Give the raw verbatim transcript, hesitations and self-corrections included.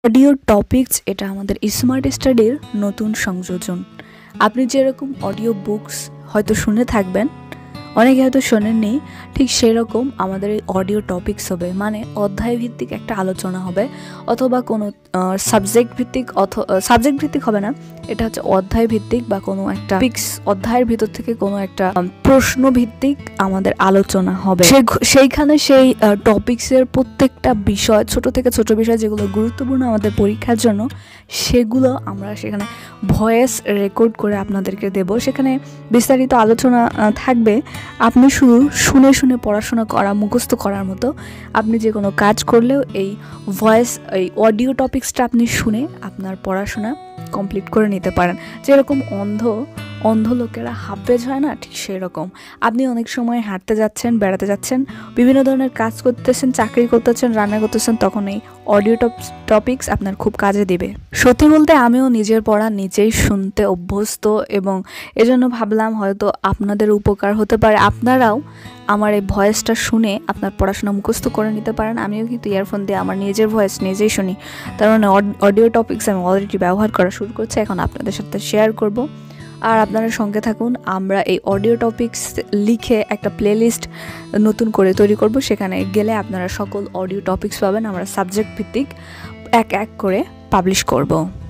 Audio topics এটা আমাদের smart স্টাডির নতুন সংযোজন। আপনি যেরকম অডিও বুকস হয়তো শুনে থাকবেন, অনেকে হয়তো শোনেননি, ঠিক সেরকম আমাদের এই অডিও টপিকস হবে, মানে অধ্যায় ভিত্তিক একটা আলোচনা হবে, অথবা কোনো সাবজেক্ট ভিত্তিক অথবা সাবজেক্ট ভিত্তিক হবে না, এটা হচ্ছে অধ্যায় ভিত্তিক বা কোনো একটা পিক্স অধ্যায়ের ভিতর থেকে কোনো একটা প্রশ্ন ভিত্তিক আমাদের আলোচনা হবে। সেইখানে সেই টপিক্সের প্রত্যেকটা বিষয়, ছোট থেকে ছোট বিষয় যেগুলো গুরুত্বপূর্ণ আমাদের পরীক্ষার জন্য, সেগুলো আমরা সেখানে ভয়েস রেকর্ড করে আপনাদেরকে দেব। সেখানে বিস্তারিত আলোচনা থাকবে। আপনি শুধু শুনে শুনে পড়াশোনা করা, মুখস্থ করার মতো, আপনি যে কোনো কাজ করলেও এই ভয়েস এই অডিও টপিক্সটা আপনি শুনে আপনার পড়াশোনা কমপ্লিট করে নিতে পারেন। যেরকম অন্ধ অন্ধ লোকেরা হাফেজ হয় না, ঠিক সেরকম আপনি অনেক সময় হাঁটতে যাচ্ছেন, বেড়াতে যাচ্ছেন, বিভিন্ন ধরনের কাজ করতেছেন, চাকরি করতেছেন, রান্না করতেছেন, তখন এই অডিও টপিক্স আপনার খুব কাজে দিবে। সত্যি বলতে আমিও নিজের পড়া নিজেই শুনতে অভ্যস্ত, এবং এজন্য ভাবলাম হয়তো আপনাদের উপকার হতে পারে। আপনারাও আমার এই ভয়েসটা শুনে আপনার পড়াশোনা মুখস্থ করে নিতে পারেন। আমিও কিন্তু ইয়ারফোন দিয়ে আমার নিজের ভয়েস নিজেই শুনি, তার মানে অডিও টপিক্স আমি অলরেডি ব্যবহার করা শুরু করছি, এখন আপনাদের সাথে শেয়ার করব। আর আপনারা সঙ্গে থাকুন। আমরা এই অডিও টপিক্স লিখে একটা প্লেলিস্ট নতুন করে তৈরি করব, সেখানে গেলে আপনারা সকল অডিও টপিক্স পাবেন। আমরা সাবজেক্ট ভিত্তিক এক এক করে পাবলিশ করব।